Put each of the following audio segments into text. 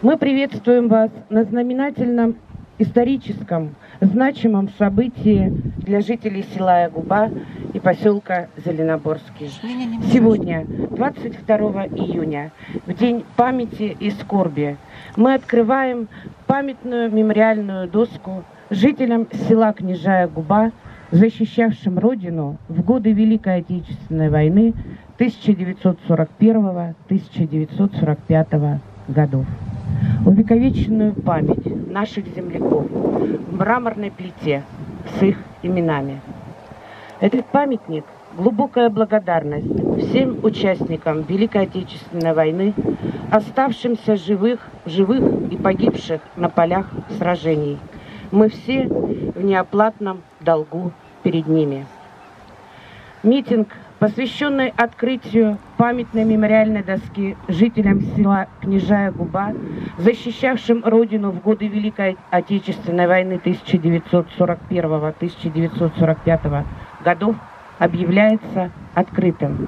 Мы приветствуем вас на знаменательном историческом, значимом событии для жителей села Агуба и поселка Зеленоборский. Сегодня, 22 июня, в День памяти и скорби, мы открываем памятную мемориальную доску жителям села Княжая Губа, защищавшим Родину в годы Великой Отечественной войны 1941-1945 годов. Увековеченную память наших земляков в мраморной плите с их именами. Этот памятник – глубокая благодарность всем участникам Великой Отечественной войны, оставшимся живых и погибших на полях сражений. Мы все в неоплатном долгу перед ними. Митинг, посвященный открытию памятной мемориальной доски жителям села Княжая Губа, защищавшим Родину в годы Великой Отечественной войны 1941-1945 годов, объявляется открытым.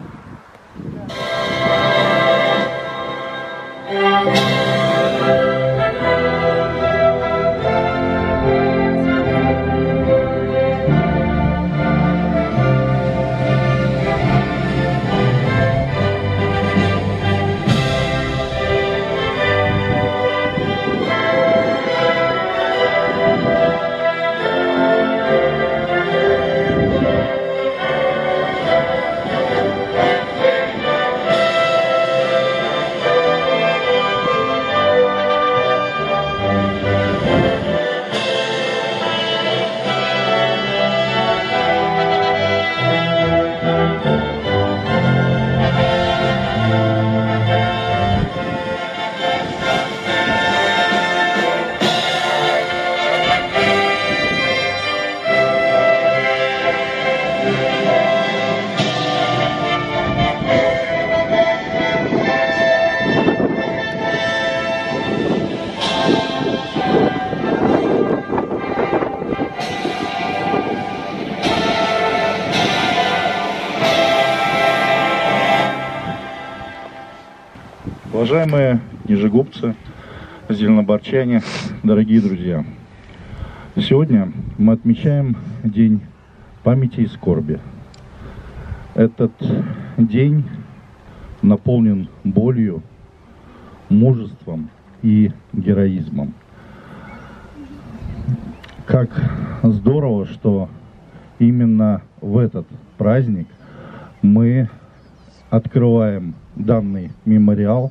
Уважаемые нижегубцы, зеленоборчане, дорогие друзья! Сегодня мы отмечаем День памяти и скорби. Этот день наполнен болью, мужеством и героизмом. Как здорово, что именно в этот праздник мы открываем данный мемориал,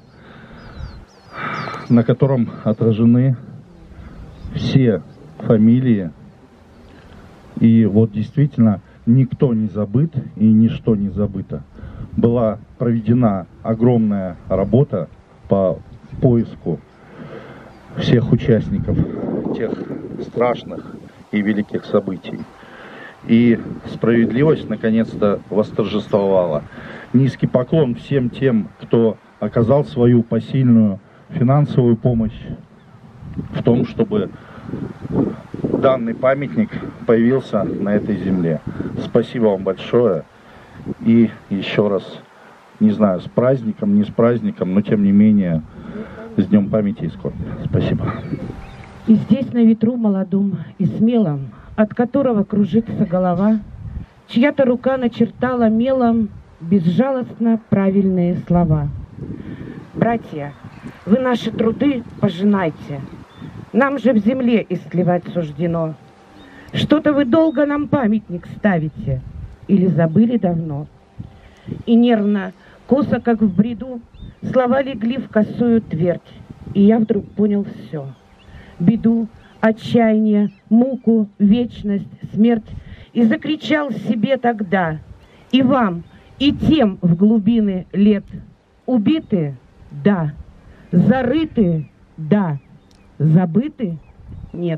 на котором отражены все фамилии. И вот действительно никто не забыт и ничто не забыто. Была проведена огромная работа по поиску всех участников тех страшных и великих событий. И справедливость наконец-то восторжествовала. Низкий поклон всем тем, кто оказал свою посильную финансовую помощь в том, чтобы данный памятник появился на этой земле. Спасибо вам большое. И еще раз, не знаю, с праздником, не с праздником, но тем не менее, с Днем памяти и скорби. Спасибо. И здесь на ветру молодом и смелом, от которого кружится голова, чья-то рука начертала мелом безжалостно правильные слова. Братья, вы наши труды пожинайте, нам же в земле истлевать суждено. Что-то вы долго нам памятник ставите, или забыли давно? И нервно, косо, как в бреду, слова легли в косую твердь, и я вдруг понял все. Беду, отчаяние, муку, вечность, смерть, и закричал себе тогда: и вам, и тем в глубины лет: убиты? Да. Зарыты? Да. Забыты? Нет.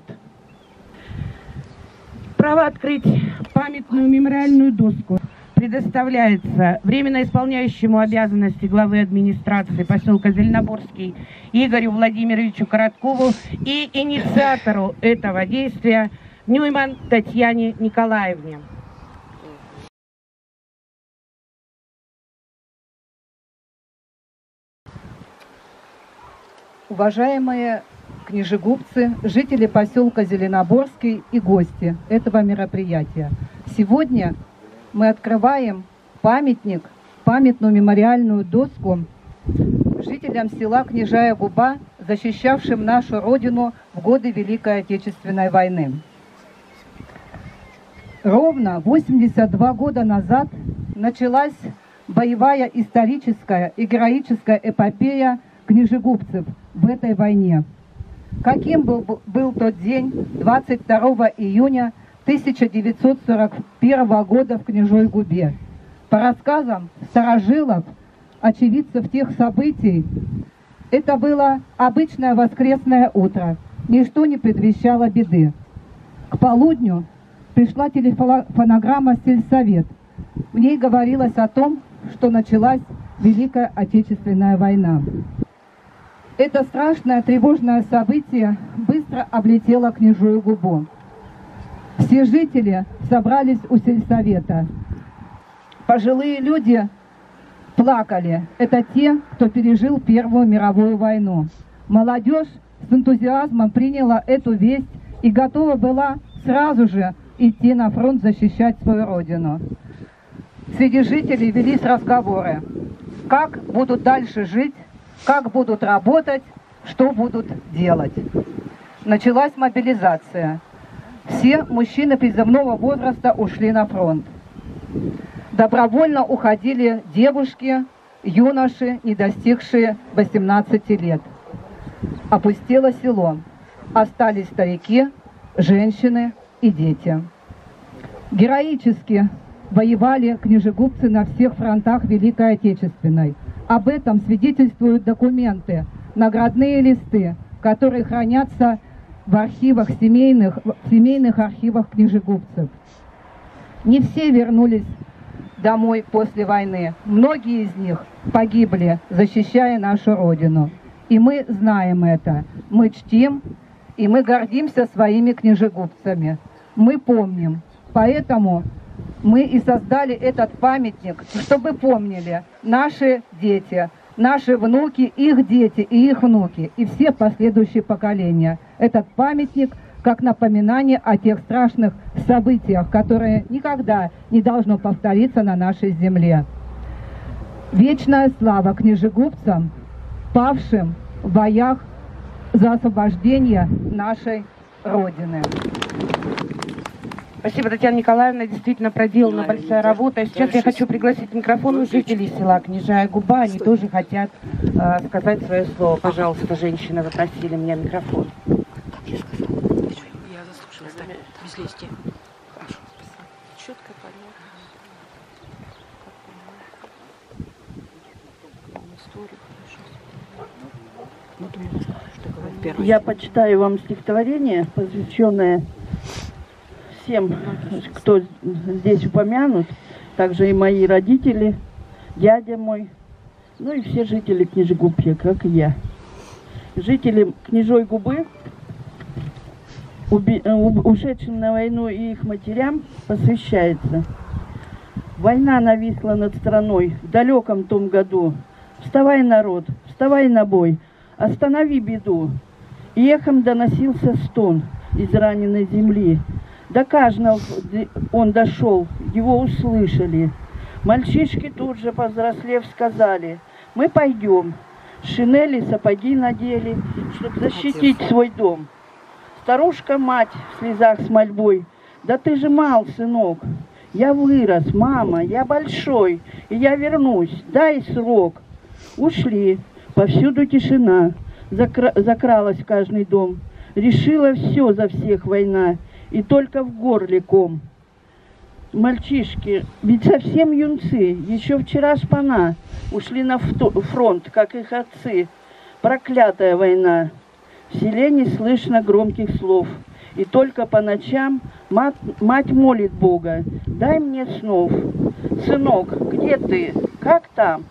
Право открыть памятную мемориальную доску предоставляется временно исполняющему обязанности главы администрации поселка Зеленоборский Игорю Владимировичу Короткову и инициатору этого действия Нюйман Татьяне Николаевне. Уважаемые книжегубцы, жители поселка Зеленоборский и гости этого мероприятия. Сегодня мы открываем памятник, памятную мемориальную доску жителям села Княжая Губа, защищавшим нашу Родину в годы Великой Отечественной войны. Ровно 82 года назад началась боевая историческая и героическая эпопея книжегубцев в этой войне. Каким был тот день, 22 июня 1941 года в Княжой Губе? По рассказам старожилов, очевидцев тех событий, это было обычное воскресное утро. Ничто не предвещало беды. К полудню пришла телефонограмма в сельсовет. В ней говорилось о том, что началась Великая Отечественная война. Это страшное, тревожное событие быстро облетело Княжую Губу. Все жители собрались у сельсовета. Пожилые люди плакали. Это те, кто пережил Первую мировую войну. Молодежь с энтузиазмом приняла эту весть и готова была сразу же идти на фронт защищать свою родину. Среди жителей велись разговоры, как будут дальше жить, как будут работать, что будут делать. Началась мобилизация. Все мужчины призывного возраста ушли на фронт. Добровольно уходили девушки, юноши, не достигшие 18 лет. Опустело село. Остались старики, женщины и дети. Героически воевали книжегубцы на всех фронтах Великой Отечественной. Об этом свидетельствуют документы, наградные листы, которые хранятся в архивах семейных архивах книжегубцев. Не все вернулись домой после войны. Многие из них погибли, защищая нашу Родину. И мы знаем это. Мы чтим, и мы гордимся своими книжегубцами. Мы помним. Поэтому мы и создали этот памятник, чтобы помнили наши дети, наши внуки, их дети и их внуки, и все последующие поколения. Этот памятник как напоминание о тех страшных событиях, которые никогда не должно повториться на нашей земле. Вечная слава книжегубцам, павшим в боях за освобождение нашей Родины. Спасибо, Татьяна Николаевна. Действительно проделана большая работа. Сейчас я хочу пригласить к микрофону жителей села Княжая Губа. Они тоже хотят сказать свое слово. Пожалуйста, женщины, вы просили меня микрофон. Я заслушалась. Без лести. Хорошо, спасибо. Четко, понятно. Я почитаю вам стихотворение, посвященное всем, кто здесь упомянут, также и мои родители, дядя мой, ну и все жители Книжегубья, как и я. Жителям Княжой Губы, ушедшим на войну и их матерям, посвящается. Война нависла над страной в далеком том году. Вставай, народ, вставай на бой, останови беду. И эхом доносился стон из раненой земли. До каждого он дошел, его услышали. Мальчишки тут же, повзрослев, сказали: мы пойдем. Шинели, сапоги надели, чтобы защитить свой дом. Старушка-мать в слезах с мольбой: да ты же мал, сынок. Я вырос, мама, я большой, и я вернусь, дай срок. Ушли, повсюду тишина, закралась в каждый дом. Решила все за всех война, и только в горле ком. Мальчишки, ведь совсем юнцы, еще вчера шпана, ушли на фронт, как их отцы. Проклятая война. В селе не слышно громких слов, и только по ночам мать молит Бога: дай мне снов. Сынок, где ты? Как там?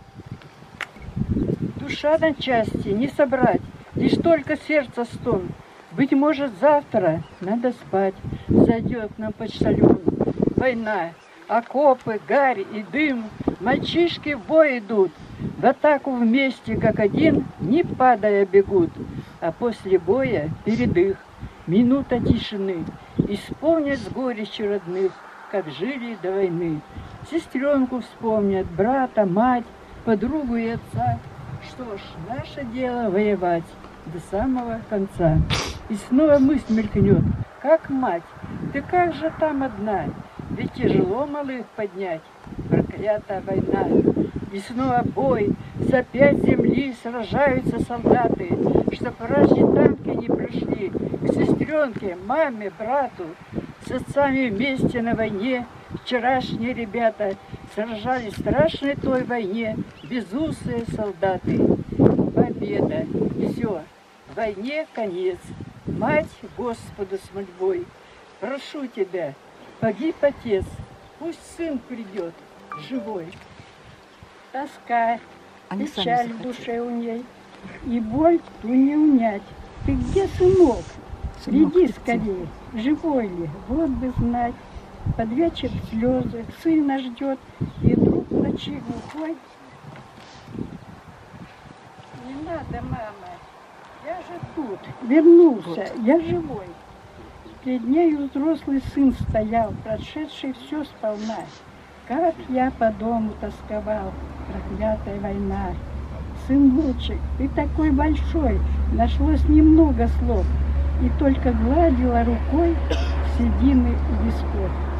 Душа на части не собрать, лишь только сердце стон. Быть может, завтра надо спать, зайдет нам почтальон. Война, окопы, гарь и дым, мальчишки в бой идут, В атаку вместе, как один, не падая бегут, а после боя передых минута тишины. Исполнят с горечью родных, как жили до войны. Сестренку вспомнят, брата, мать, подругу и отца. Что ж, наше дело воевать до самого конца. И снова мысль мелькнет, как мать, ты как же там одна? Ведь тяжело малых поднять, проклятая война. И снова бой, за 5 земли сражаются солдаты, чтоб раньше танки не пришли к сестренке, маме, брату. С отцами вместе на войне вчерашние ребята сражались в страшной той войне безусые солдаты. Победа, все, войне конец. Мать Господу с мольбой, прошу тебя, погиб отец, пусть сын придет живой. Тоска, Они печаль сами в душе у ней, и боль ту не унять. Ты где, сынок? Сынок, Иди ты скорее, живой ли, вот бы знать. Под вечер слезы, сына ждет, и вдруг в ночи глухой. Не надо, мама, я же тут, вернулся, я живой. Перед нею взрослый сын стоял, прошедший все сполна. Как я по дому тосковал, проклятая война. Сыночек, ты такой большой, нашлось немного слов, и только гладила рукой седины у висков.